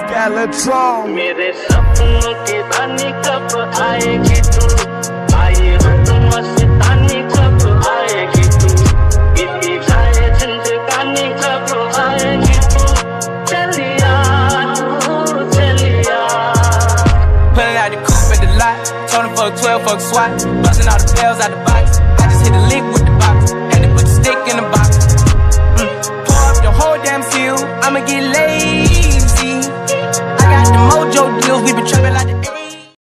Galatron. मेरे सपनों की रानी कब आएगी तू, आए हो तुम मस्तानी कब आएगी तू, बीती जाए जिंदगानी कब आएगी तू, चलिया तू चलिया. Pulling out the coupe at the lot, told him fuck 12, fuck SWAT, busting all the bells out the box.